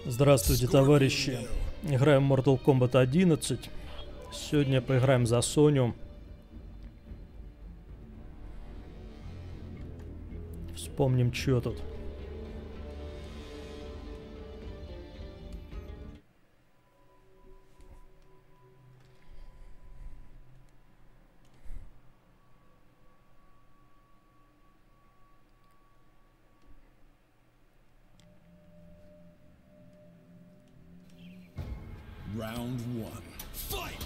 Здравствуйте, товарищи. Играем в Mortal Kombat 11. Сегодня поиграем за Соню. Вспомним, что тут. Round one. Fight!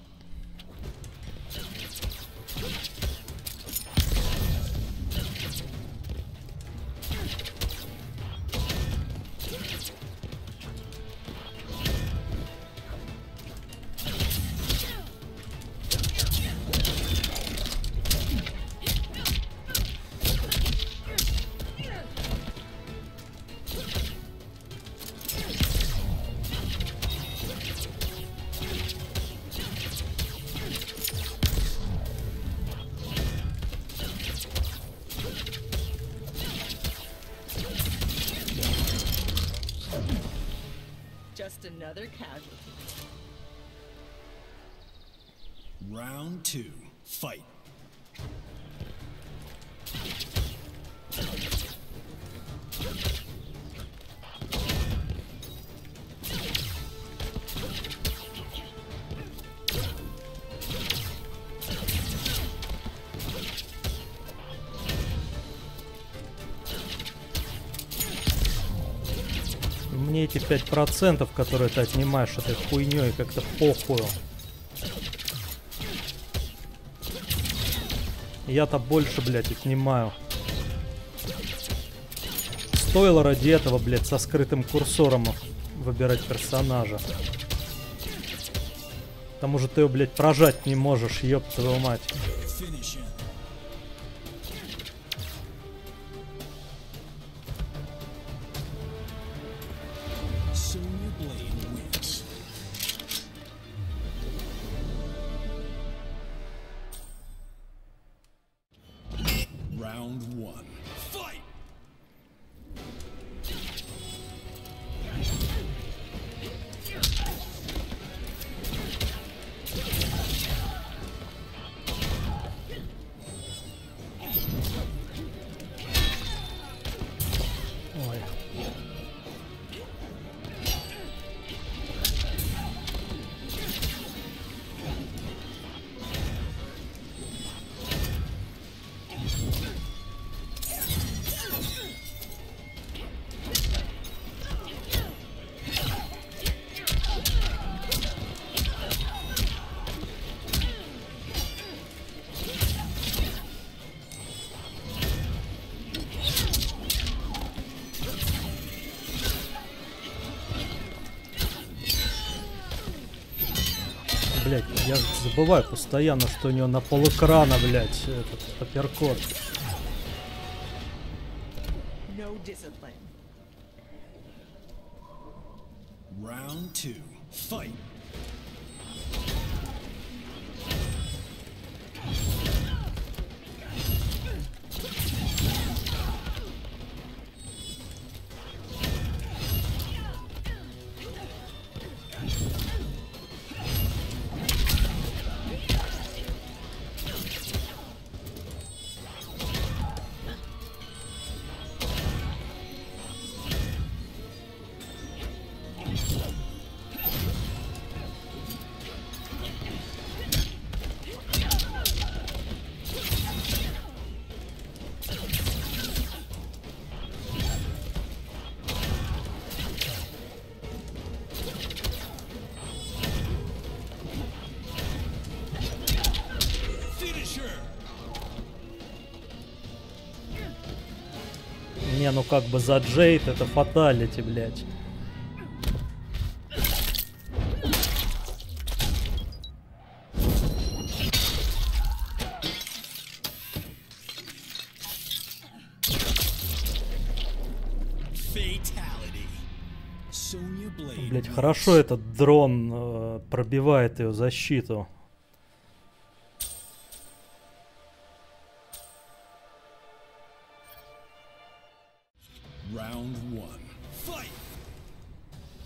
Just another casualty. Round two. Fight. Мне эти 5%, которые ты отнимаешь этой хуйней, как-то похую. Я-то больше, блядь, отнимаю. Стоило ради этого, блядь, со скрытым курсором выбирать персонажа. К тому же ты его, блядь, прожать не можешь, ёб твою мать. Round one. Fight! Ой. Блять, я забываю постоянно, что у него на полэкрана, блять, этот апперкот. No discipline. Round two. Fight! Не, ну как бы за Джейд это фаталити, блять. Блять, хорошо этот дрон пробивает ее защиту. Round one. Fight!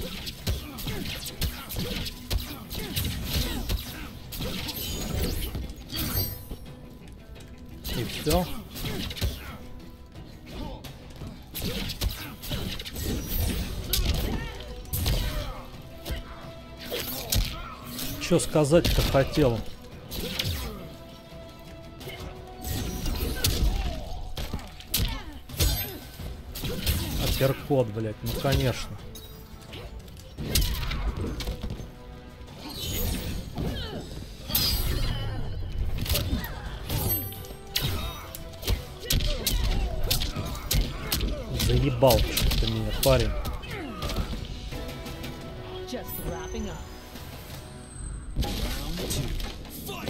И все. Что сказать-то хотел? Апперкот, блядь, ну конечно. Заебал ты меня, парень. Just wrapping up. Round two. Fight!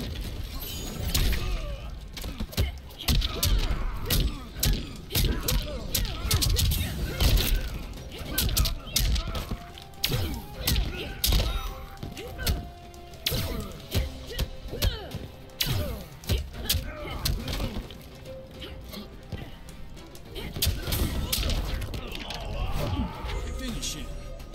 Finish him.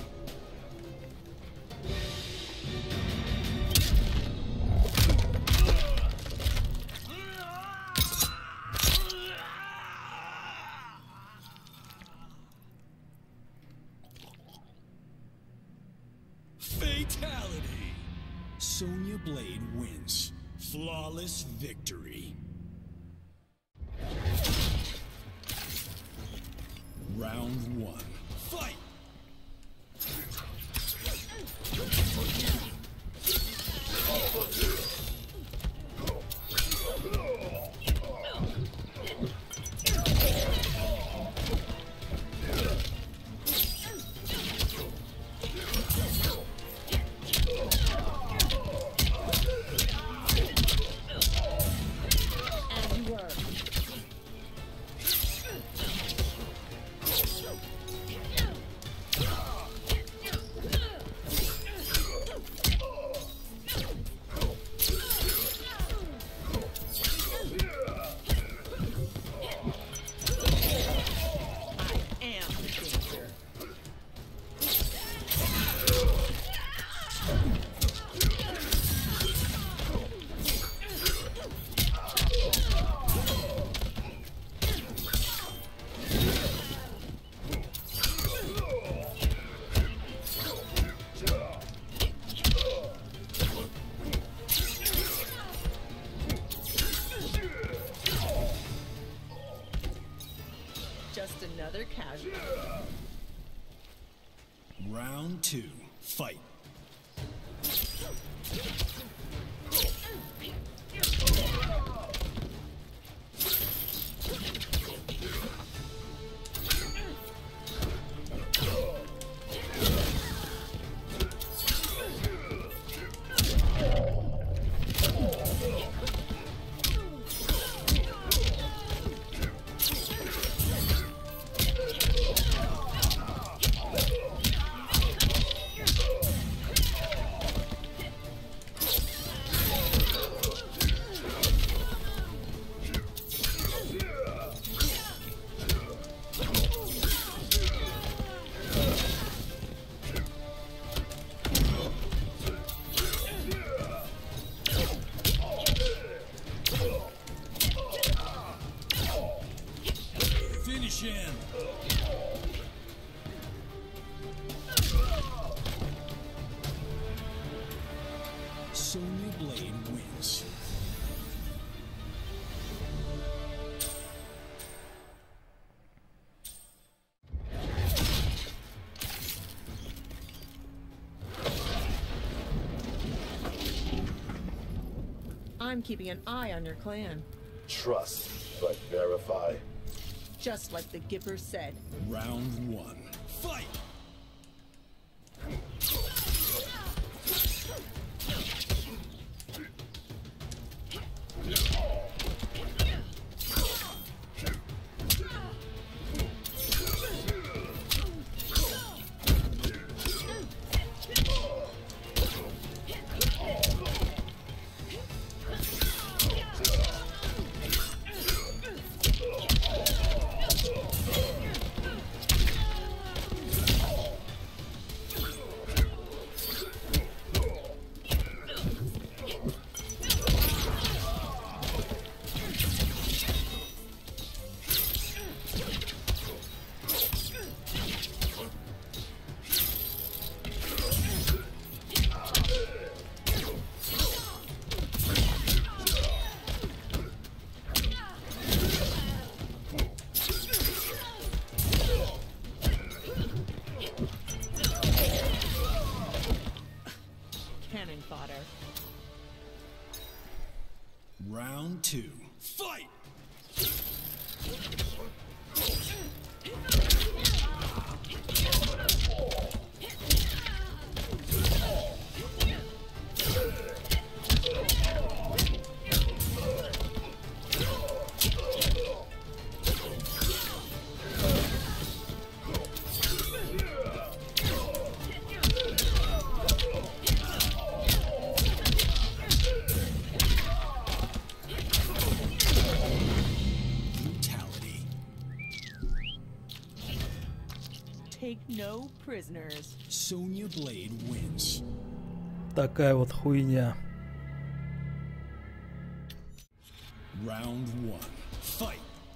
Fatality. Sonya Blade wins. Flawless victory. Round one. Fight! And you were. I am the danger. Just another casualty. Round two. Fight. Finish him. Sonya Blade wins. I'm keeping an eye on your clan. Trust, but verify. Just like the Gipper said. Round one. Fight! 2, fight! Brutality. Take no prisoners. Sonya Blade wins. Такая вот хуйня. Round 1, fight!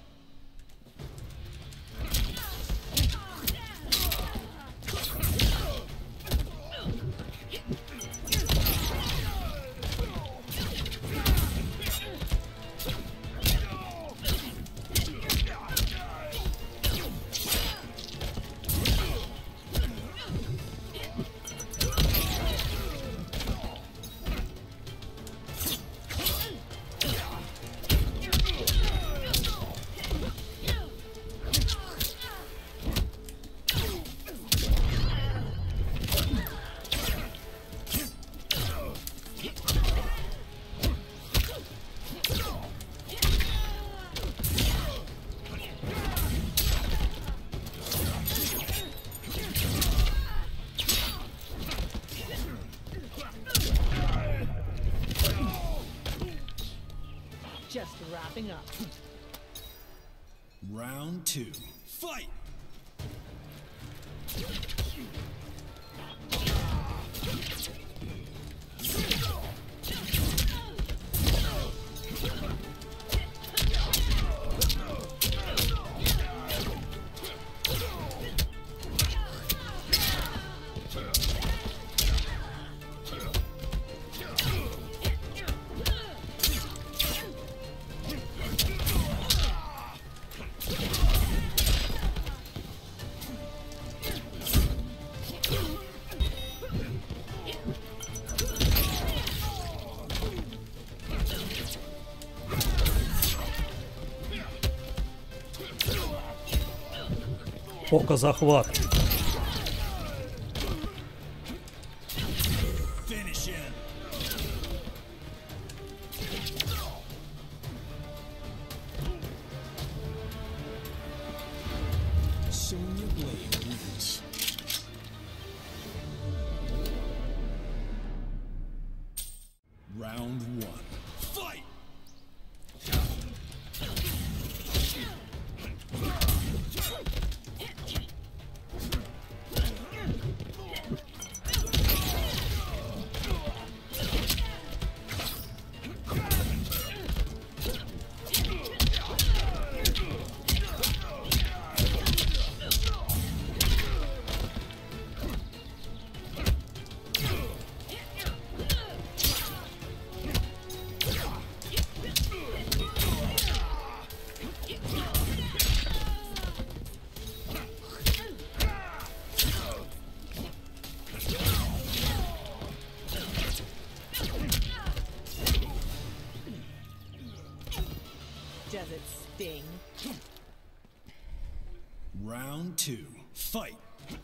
Just wrapping up. Round 2, fight! Око захват. Finish him! Sonya Blade wins. Round 1, fight! Does it sting? Round 2, fight!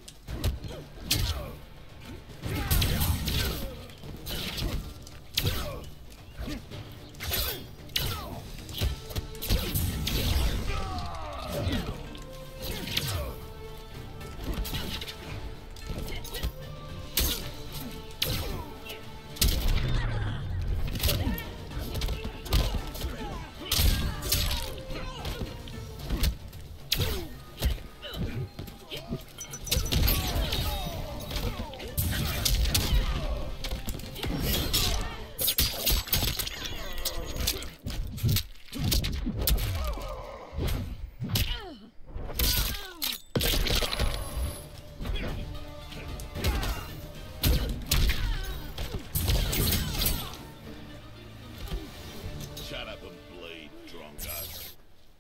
Shut up and bleed, Drongo.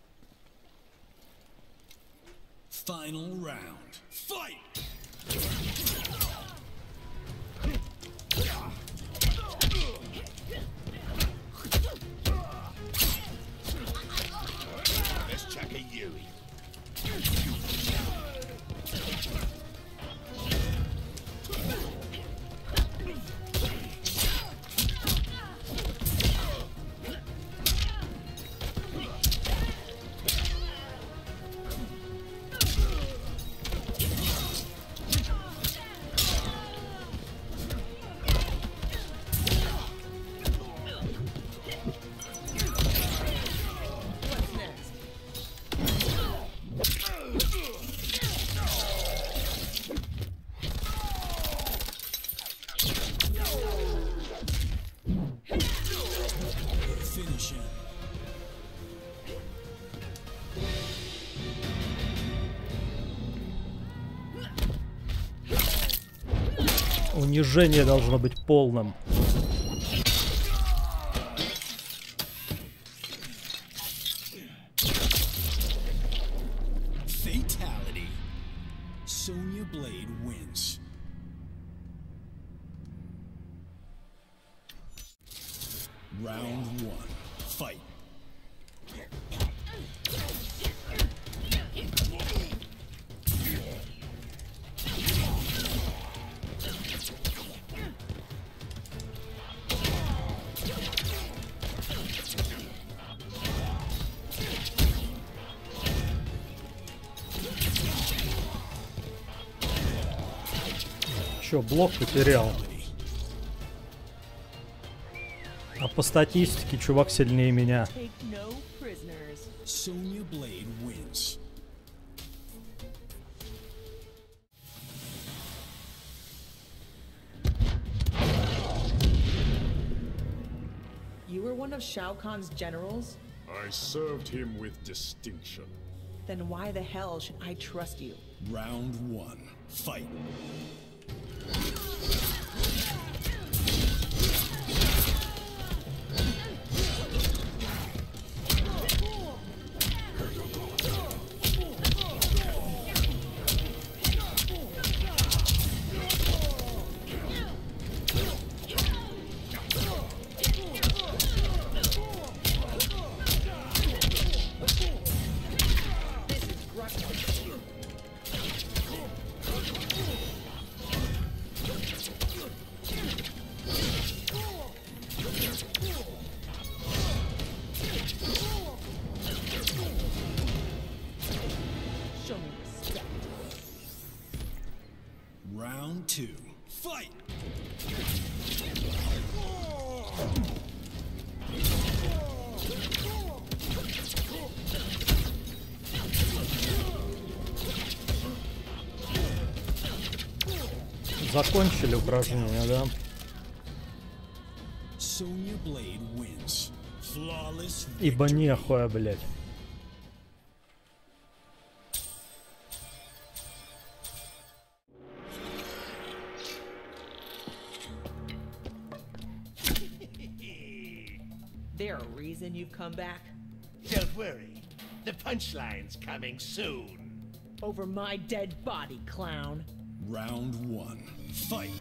Final round, fight! Унижение должно быть полным. Fatality. Sonya Blade wins. Round 1. Fight. Чё, блок потерял? А по статистике чувак сильнее меня. Take no prisoners. Sonya Blade wins. You were one of Shao Kahn's generals? I served him with distinction. Then why the hell should I trust you? Round 1. Fight. Show me respect. Round 2. Fight. Закончили упражнение, да? Sonya Blade wins. Flawless Ибо нехуя, блядь. There a reason you've come back? Don't worry. The punchline's coming soon. Over my dead body, clown. Round 1. Fight.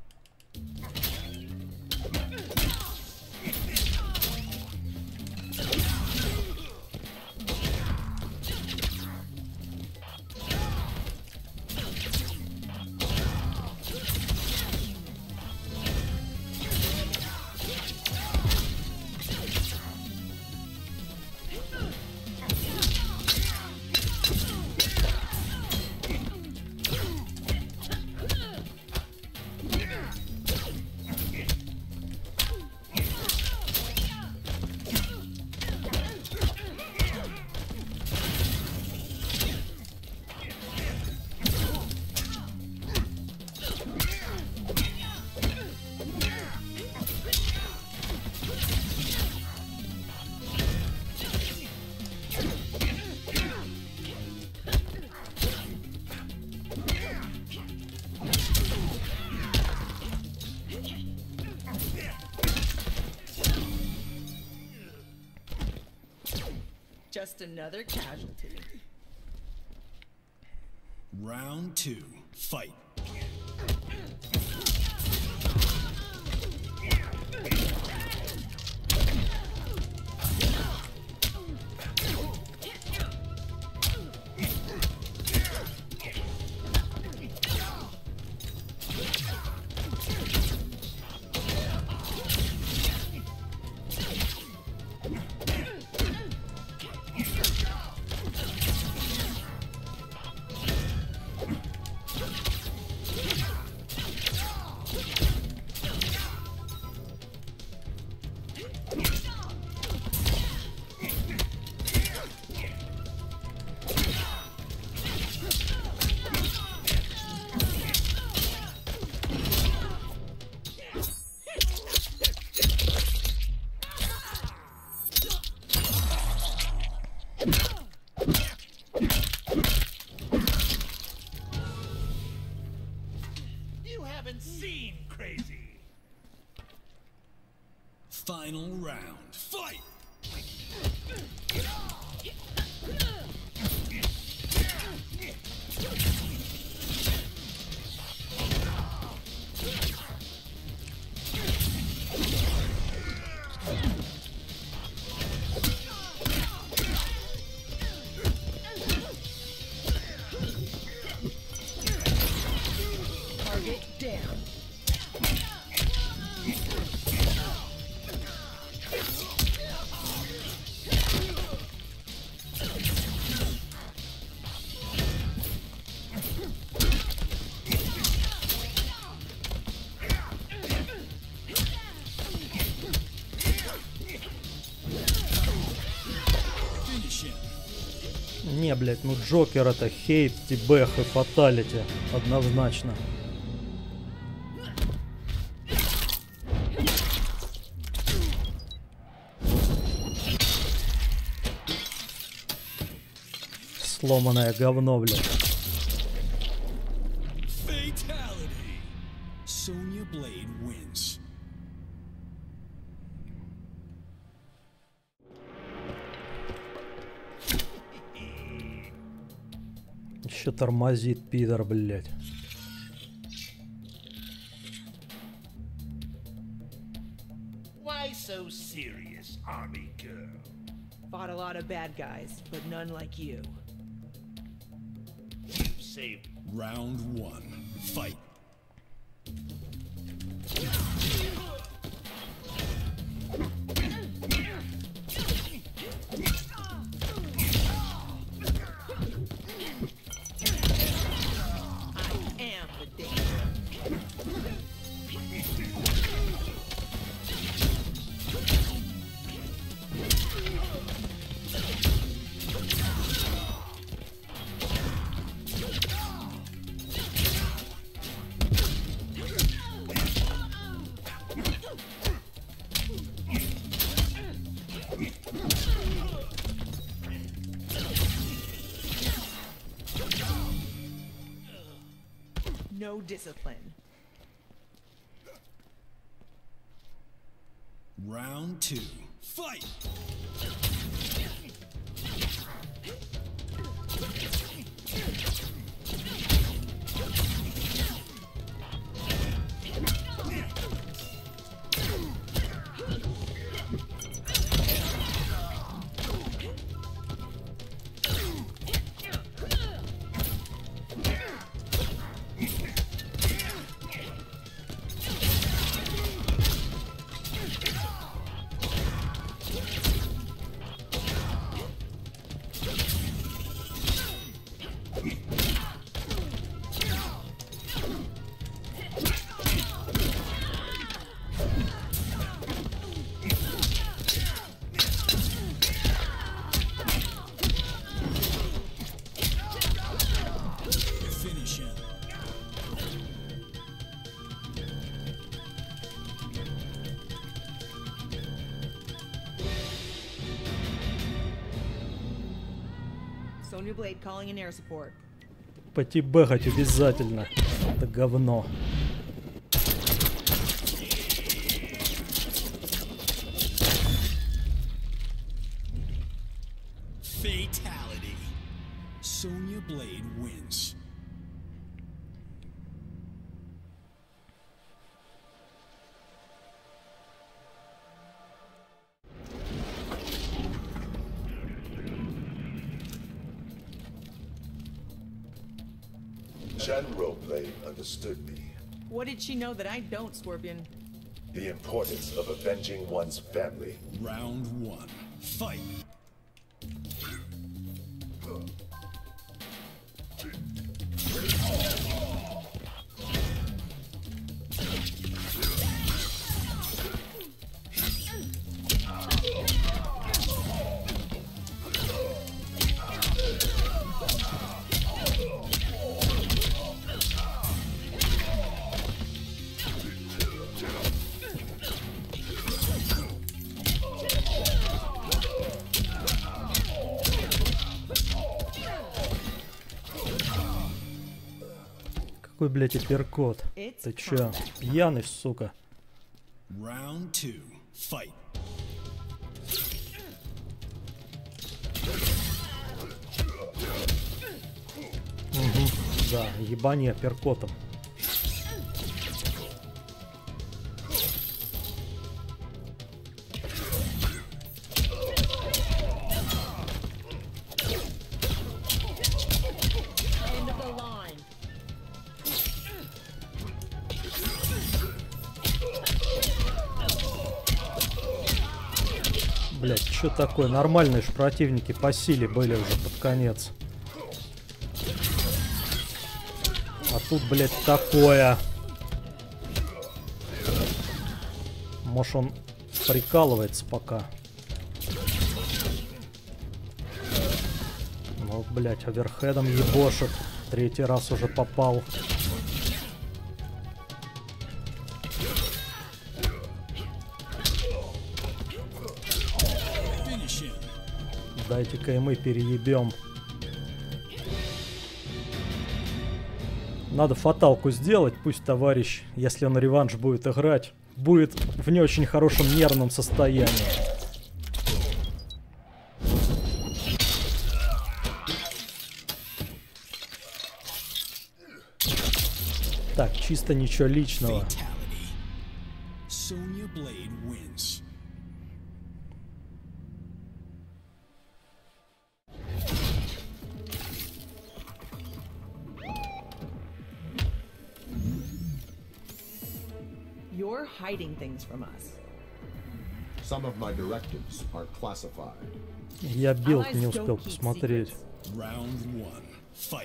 Just another casualty. Round 2. Fight. haven't seen crazy. Final round. Fight! Target down. Finish him. Не, блядь, ну Джокер это хейт, тибэх и фаталити. Однозначно. Сломанное говно, блядь. Fatality. Sonya Blade wins. Еще тормозит, пидор, блядь. Why so serious, army girl? Fought a lot of bad guys, but none like you. You saved Round one. Fight. I am the danger. No discipline. Round two. Fight! Finish him. Sonya Blade calling in air support. Потибэхать обязательно. Это говно. Fatality. Sonya Blade wins. Shanro Blade understood me. What did she know that I don't, Scorpion? The importance of avenging one's family. Round one. Fight! Какой, блядь, апперкот? Ты чё, пьяный, сука? Round 2. Fight. Да, ебани апперкотом. End of the line. Блядь, что такое? Нормальные ж противники по силе были уже под конец. А тут, блядь, такое. Может, он прикалывается пока. Ну, блядь, оверхедом ебошит. Третий раз уже попал. Finish him. Дайте-ка и мы переебем. Надо фаталку сделать, пусть товарищ, если он реванш будет играть, будет в не очень хорошем нервном состоянии. Так, чисто ничего личного. Fatality. Sonya Blade wins. You're hiding things from us. Some of my directives are classified. Я билд Allies не don't успел keep посмотреть. secrets. Round 1. Fight.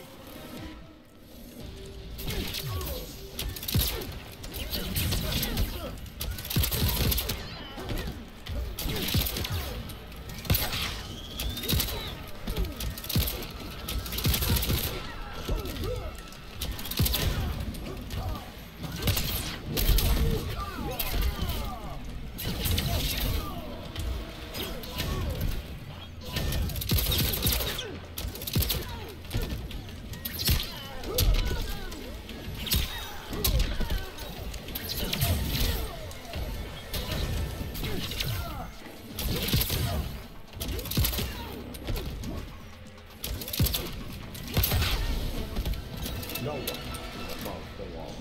No one is above the law.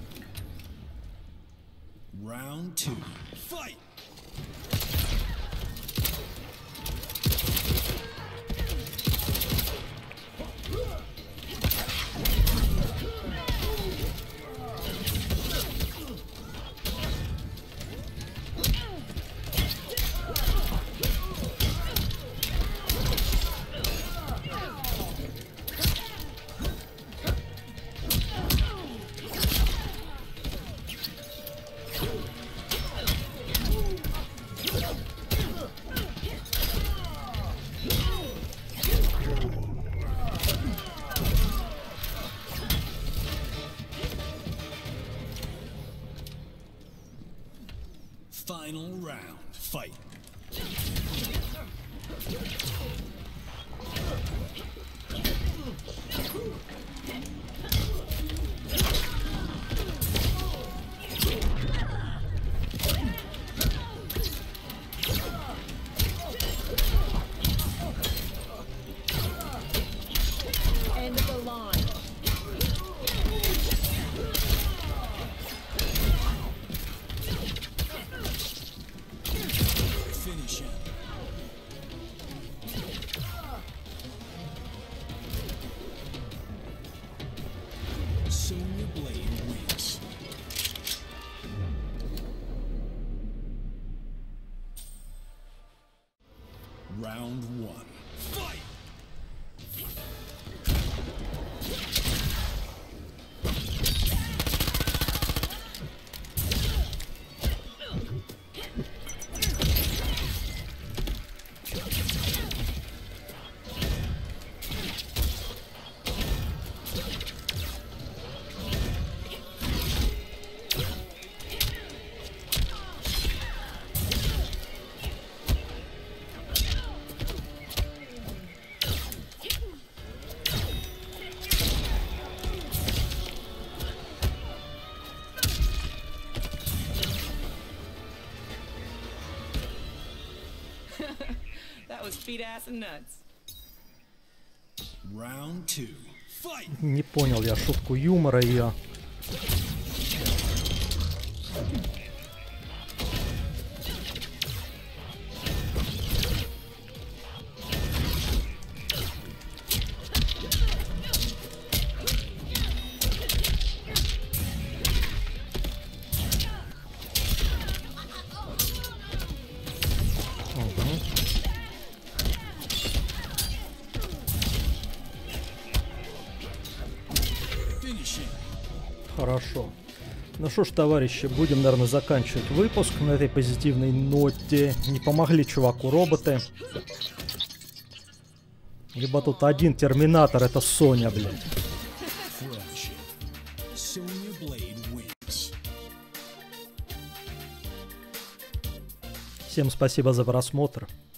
Round 2. Fight. Final round. Fight. End of the line. Finish him. Sonya Blade wins. Round 1. Fight! his feet, ass, and nuts. Round 2. Fight! Не понял я шутку юмора ее. Хорошо. Ну что ж, товарищи, будем, наверное, заканчивать выпуск на этой позитивной ноте. Не помогли чуваку роботы. Либо тут один терминатор, это Соня, блядь. Friendship. Sonya Blade wins. Всем спасибо за просмотр.